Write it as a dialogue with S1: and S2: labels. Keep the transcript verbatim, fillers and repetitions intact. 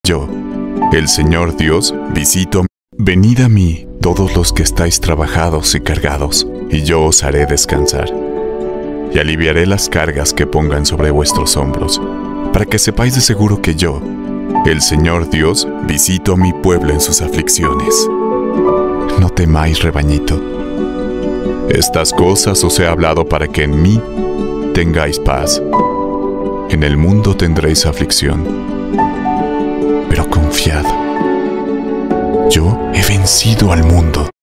S1: Yo, el Señor Dios, visito. Venid a mí, todos los que estáis trabajados y cargados, y yo os haré descansar. Y aliviaré las cargas que pongan sobre vuestros hombros, para que sepáis de seguro que yo, el Señor Dios, visito a mi pueblo en sus aflicciones. No temáis, rebañito. Estas cosas os he hablado para que en mí tengáis paz. En el mundo tendréis aflicción, pero confiad. Yo he vencido al mundo.